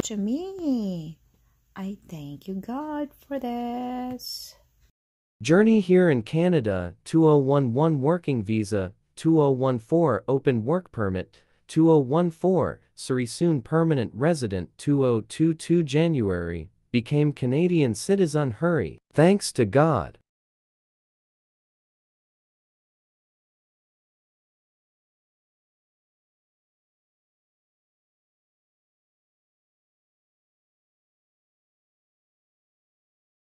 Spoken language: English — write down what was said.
to me. I thank you, God, for this. Journey here in Canada, 2011 working visa, 2014 open work permit, 2014 Surrey soon permanent resident, 2022 January became Canadian citizen. Hurry. Thanks to God.